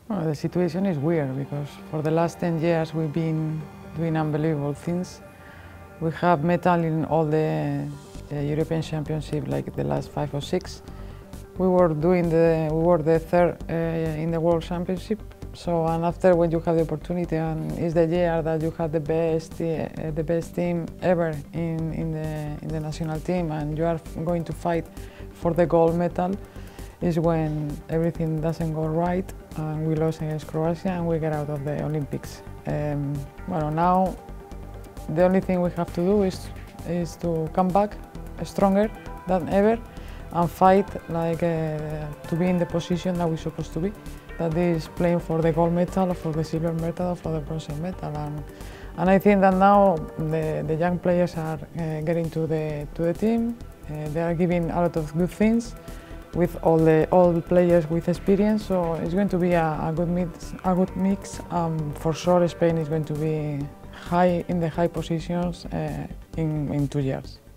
Well, the situation is weird because for the last 10 years we've been doing unbelievable things. We have medal in all the European Championship, like the last 5 or 6. We were the third in the World Championship. So, and after when you have the opportunity, and it's the year that you have the best team ever in the national team, and you are going to fight for the gold medal, is when everything doesn't go right, and we lost against Croatia and we get out of the Olympics. Well, now the only thing we have to do is to come back stronger than ever and fight like to be in the position that we're supposed to be. That is playing for the gold medal, or for the silver medal, or for the bronze medal. And I think that now the young players are getting to the team. They are giving a lot of good things with all the players with experience. So it's going to be a good mix. For sure, Spain is going to be in the high positions in 2 years.